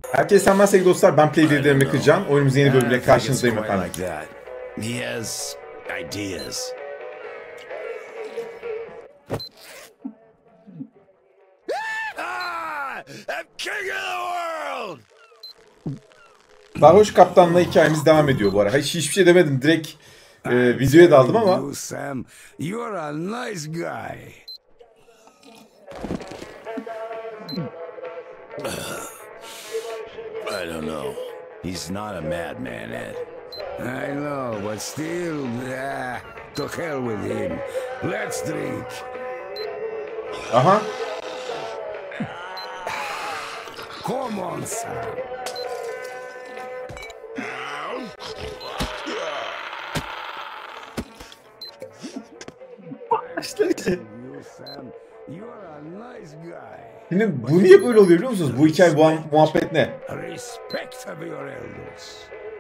Herkese selamlar sevgili dostlar. Ben Playderim Kırcan. Oyunumuzun yeni bölümüyle karşınızdayım efendim. He has ideas. I'm king of the world. Sarhoş Kaptan'la hikayemiz devam ediyor bu ara. Hiçbir şey demedim. Direkt videoya daldım ama. You, Sam, you're a nice guy. I don't know. He's not a madman, Ed. I know, but still, to hell with him. Let's drink. Aha. Come on, Sam. You, Sam, you're a nice guy. Şimdi bu niye böyle oluyor biliyor musunuz? Bu hikaye, bu muhabbet ne? Respect of your elders.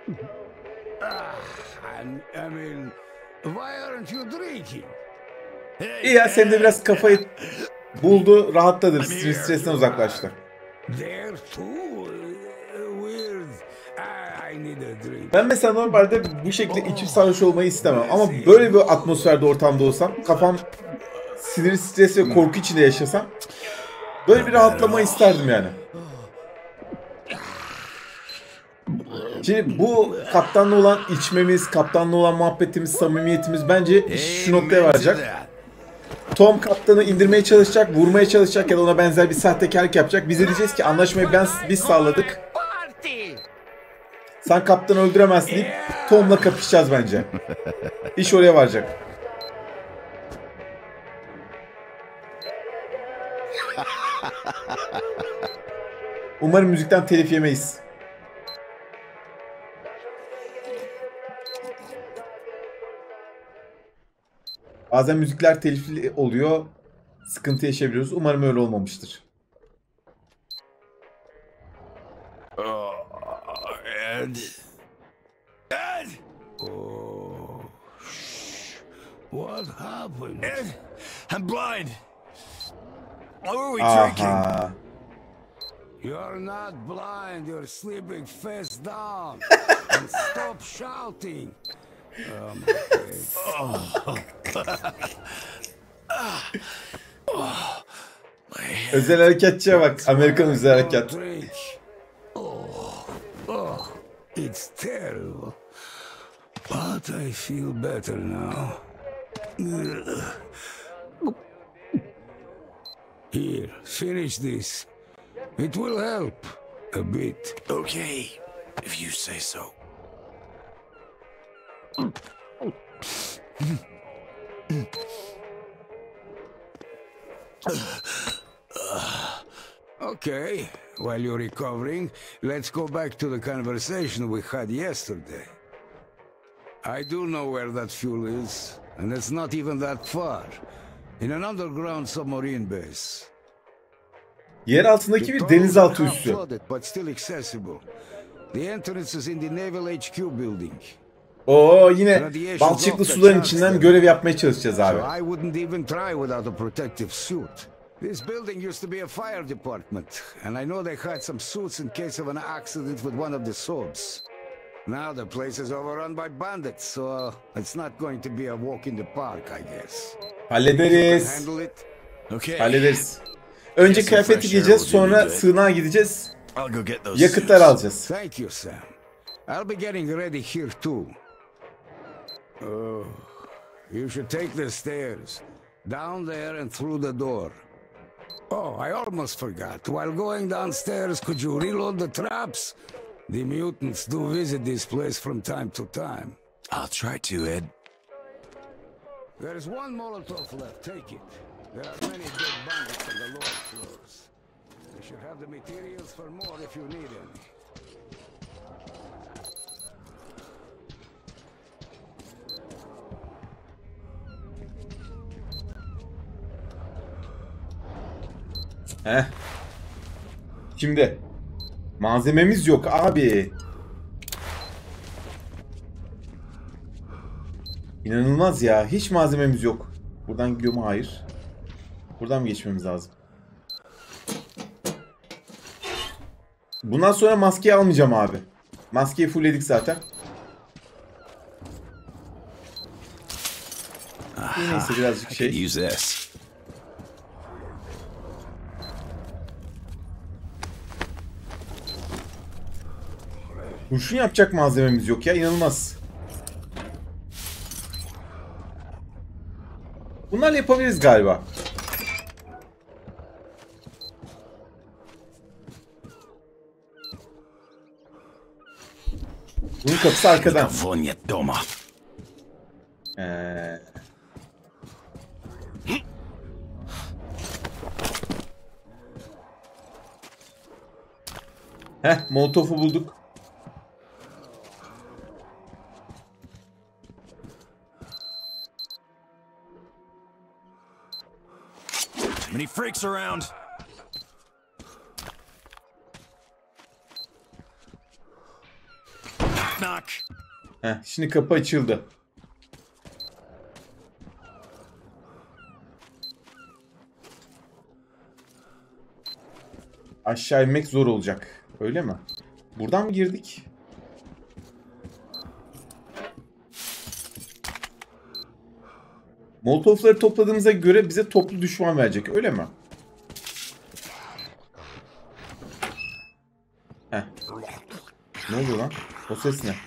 I mean, why aren't you drinking? İyi ya, senin de biraz kafayı buldu, rahatladı, stresten uzaklaştı. There too weird. I need a drink. Ben mesela normalde bu şekilde içip sarhoş olmayı istemem. Ama böyle bir atmosferde, ortamda olsam, kafam sinir, stres ve korku içinde yaşasam böyle bir rahatlama isterdim yani. Şimdi bu kaptanla olan içmemiz, kaptanla olan muhabbetimiz, samimiyetimiz bence şu noktaya varacak. Tom kaptanı indirmeye çalışacak, vurmaya çalışacak ya da ona benzer bir sahtekarlık yapacak. Biz de diyeceğiz ki anlaşmayı biz sağladık. Sen kaptanı öldüremezsin deyip Tom'la kapışacağız bence. İş oraya varacak. Umarım müzikten telif yemeyiz. Bazen müzikler telifli oluyor. Sıkıntı yaşayabiliyoruz. Umarım öyle olmamıştır. Ed. Ed! Oh, shh. What happened? Ed, I'm blind. What were we drinking? Aha. You're not blind. You're sleeping face down. And stop shouting. Özel harekatçıya bak. Amerikan özel harekat. Drink. It's terrible. But I feel better now. Here, finish this. It will help a bit. Okay, if you say so. Okay, while you're recovering, let's go back to the conversation we had yesterday. I do know where that fuel is, and it's not even that far. In an underground submarine base. Yer altındaki bir denizaltı üssü. But still accessible. The entrance is in the Naval HQ building. Oo, yine balçıklı suların içinden görev yapmaya çalışacağız abi. So I wouldn't even try without a protective suit. This building used to be a fire department, and I know they had some suits in case of an accident with one of the subs. Now the place is overrun by bandits, so it's not going to be a walk in the park, I guess. Hallederiz. Handle it? Okay. Hallederiz. Önce kıyafeti giyeceğiz, sonra sığınağa gideceğiz. Yakıtlar alacağız. Thank you, Sam. I'll be getting ready here too. Oh, you should take the stairs. Down there and through the door. Oh, I almost forgot. While going downstairs, could you reload the traps? The mutants do visit this place from time to time. I'll try to, Ed. There's one Molotov left. Take it. There are many dead bandits on the lower floors. You should have the materials for more if you need any. Heh. Şimdi malzememiz yok abi. İnanılmaz ya. Hiç malzememiz yok. Buradan gidiyor mu? Hayır. Buradan mı geçmemiz lazım? Bundan sonra maskeyi almayacağım abi. Maskeyi fullledik zaten. Neyse birazcık şey. Use this. Kurşun yapacak malzememiz yok ya, inanılmaz. Bunlarla yapabiliriz galiba. Bunun kapısı arkadan. Vonya doma. Molotof'u bulduk. Many freaks around. Knock. Şimdi kapı açıldı. Aşağı inmek zor olacak. Öyle mi? Buradan mı girdik? Molotofları topladığımıza göre bize toplu düşman verecek. Öyle mi? Ne oluyor lan? O ses ne?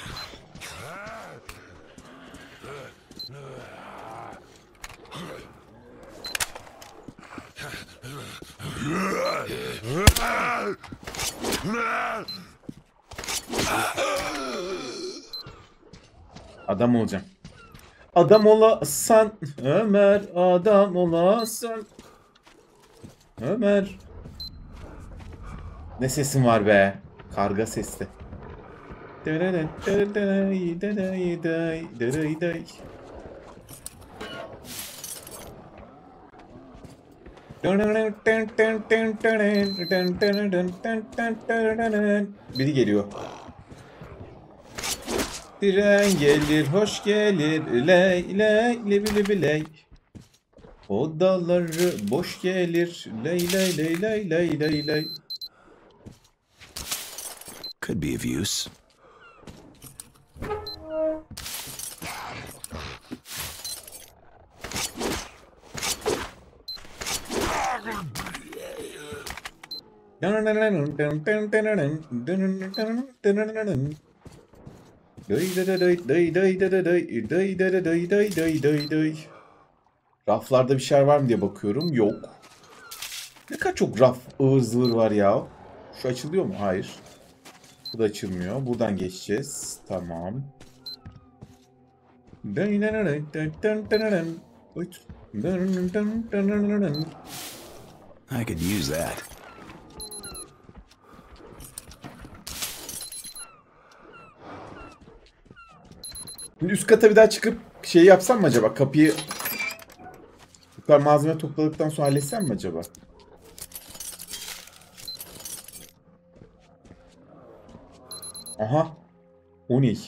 Adam olacağım. Adam olasan Ömer, adam olasan Ömer. Ne sesin var be? Karga sesli. Biri geliyor. Tren gelir, hoş gelir, ley ley lebi ley. Odaları boş gelir, ley ley ley ley ley ley ley. Could be of use. Raflarda bir şey var mı diye bakıyorum. Yok. Ne kadar çok raf ıvır zıvır var ya. Şu açılıyor mu? Hayır. Bu da açılmıyor. Buradan geçeceğiz. Tamam. I could use that. Şimdi üst kata bir daha çıkıp şey yapsam mı acaba? Kapıyı bu kadar malzeme topladıktan sonra halletsem mi acaba? Aha. O ne?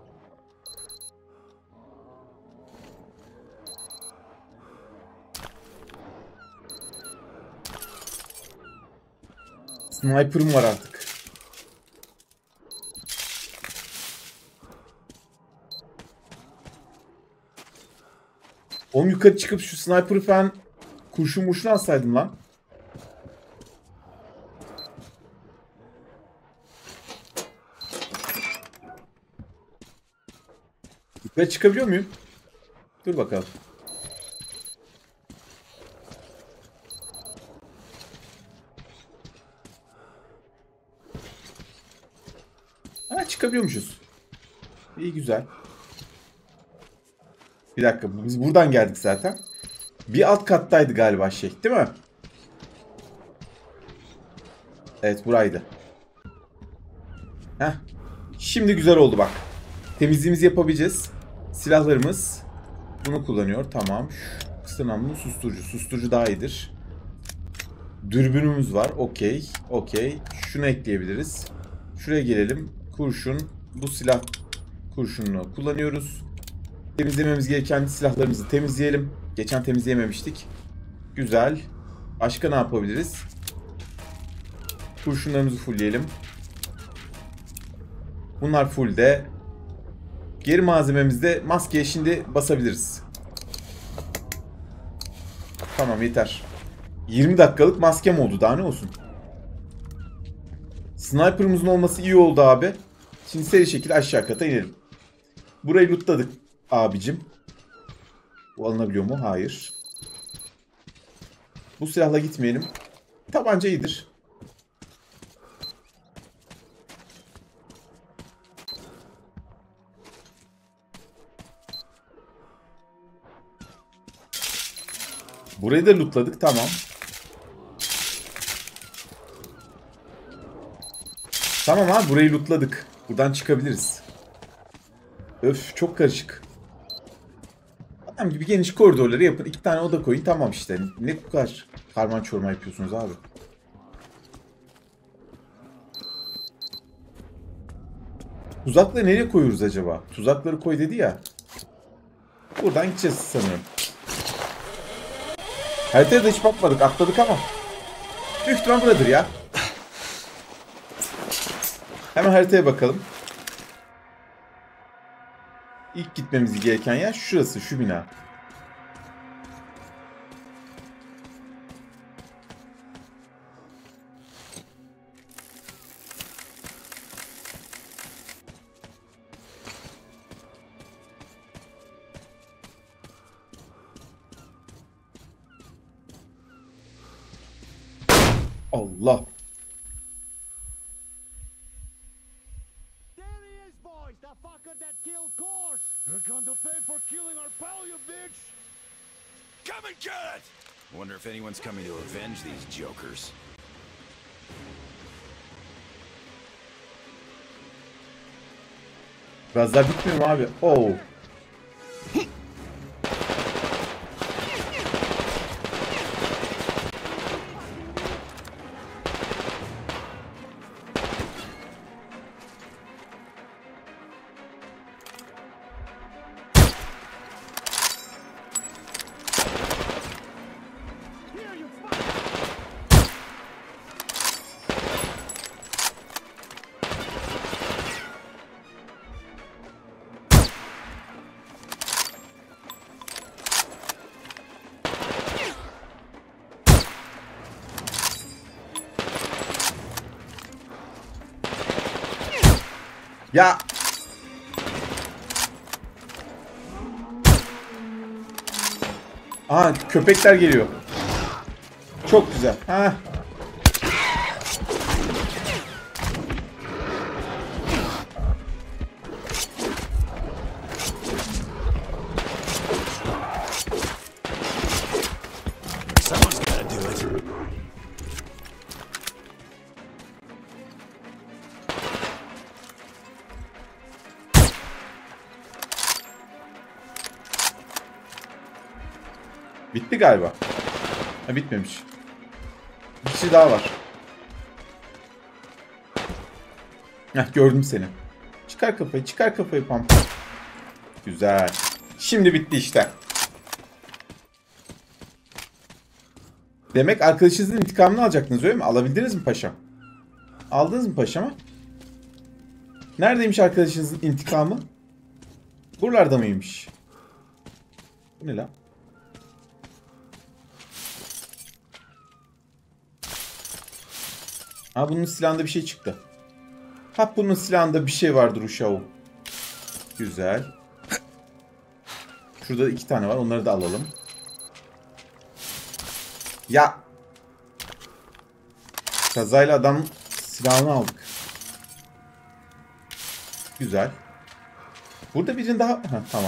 Sniper'ım var artık. Oğlum yukarı çıkıp şu sniper'ı falan kurşun murşun alsaydım lan. Yukarı çıkabiliyor muyum? Dur bakalım. Ha, çıkabiliyormuşuz. İyi, güzel. Bir dakika, biz buradan geldik zaten. Bir alt kattaydı galiba şey, değil mi? Evet, buraydı. Heh. Şimdi güzel oldu bak. Temizliğimizi yapabileceğiz. Silahlarımız bunu kullanıyor. Tamam. Kısa namlulu susturucu. Susturucu daha iyidir. Dürbünümüz var. Okey. Okey. Şunu ekleyebiliriz. Şuraya gelelim. Kurşun. Bu silah kurşununu kullanıyoruz. Temizlememiz gereken silahlarımızı temizleyelim. Geçen temizleyememiştik. Güzel. Başka ne yapabiliriz? Kurşunlarımızı fullleyelim. Bunlar full de. Geri malzememizde maskeye şimdi basabiliriz. Tamam yeter. 20 dakikalık maskem oldu, daha ne olsun. Sniper'ımızın olması iyi oldu abi. Şimdi seri şekilde aşağı kata inelim. Burayı lootladık abicim. Bu alınabiliyor mu? Hayır. Bu silahla gitmeyelim. Tabanca iyidir. Burayı da lootladık, tamam. Tamam abi, burayı lootladık. Buradan çıkabiliriz. Öf, çok karışık. Adam gibi geniş koridorları yapın. 2 tane oda koyun, tamam işte. Ne bu kadar karman çorman yapıyorsunuz abi. Tuzakları nereye koyuyoruz acaba? Tuzakları koy dedi ya. Buradan gideceğiz sanırım. Haritaya da hiç bakmadık, atladık ama. Büyük ihtimal buradır ya. Hemen haritaya bakalım. İlk gitmemiz gereken yer şurası, şu bina. Allah. There he is, boys! The fucker that killed Kors! You're going to pay for killing our pal, you bitch! Come and get it! Wonder if anyone's coming to avenge these jokers. Biraz daha bitmiyor mu abi? Oo. Here, you fuck! Ya. Aha, köpekler geliyor. Çok güzel. Ha. Someone's gotta do it. Bitti galiba. Ha, bitmemiş. Bir kişi daha var. Heh, gördüm seni. Çıkar kafayı, çıkar kafayı pampa. Güzel. Şimdi bitti işte. Demek arkadaşınızın intikamını alacaktınız, öyle mi? Alabildiniz mi paşam? Aldınız mı paşama? Neredeymiş arkadaşınızın intikamı? Buralarda mıymış? Bu ne lan? Ha, bunun silahında bir şey çıktı. Ha, bunun silahında bir şey vardır uşağım. Güzel. Şurada 2 tane var. Onları da alalım. Ya. Kazayla adam silahını aldık. Güzel. Burada birinin daha... Ha, tamam.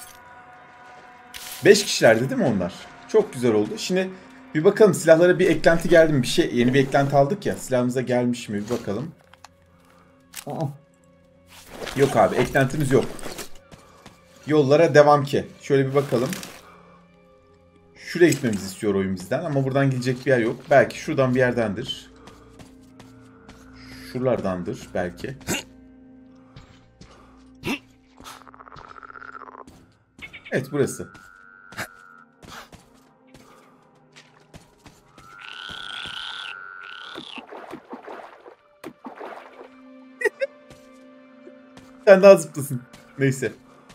5 kişilerdi değil mi onlar? Çok güzel oldu. Şimdi bir bakalım silahlara bir eklenti geldi mi? Bir şey, yeni bir eklenti aldık ya. Silahımıza gelmiş mi? Bir bakalım. Aa. Yok abi, eklentimiz yok. Yollara devam ki. Şöyle bir bakalım. Şuraya gitmemizi istiyor oyun bizden ama buradan gidecek bir yer yok. Belki şuradan bir yerdendir. Şuralardandır belki. Evet, burası. Sen daha zıplasın. Neyse.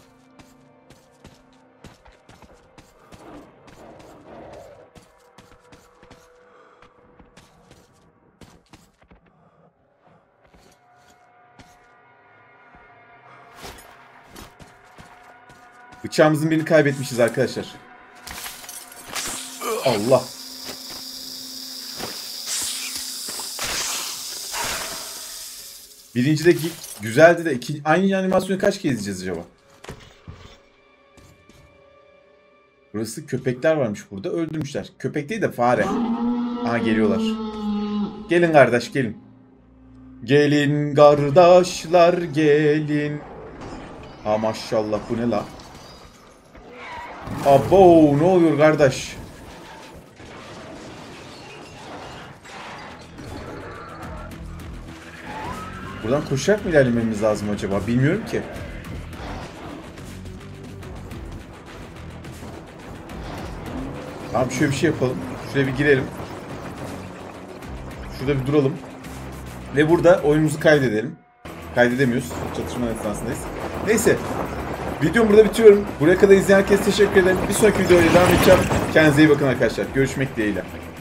Bıçağımızın birini kaybetmişiz arkadaşlar. Allah. Birinci de güzeldi de aynı animasyonu kaç kez izleyeceğiz acaba? Burası köpekler varmış burada. Öldürmüşler. Köpek değil de fare. Aha geliyorlar. Gelin kardeş gelin. Gelin kardeşler gelin. Ha maşallah bu ne la? Abo ne oluyor kardeş? Buradan koşarak mı ilerlememiz lazım acaba? Bilmiyorum ki. Abi şöyle bir şey yapalım. Şuraya bir girelim. Şurada bir duralım. Ve burada oyunumuzu kaydedelim. Kaydedemiyoruz. Çatışma esnasındayız. Neyse. Videomu burada bitiriyorum. Buraya kadar izleyen herkese teşekkür ederim. Bir sonraki videoyla devam edeceğim. Kendinize iyi bakın arkadaşlar. Görüşmek dileğiyle.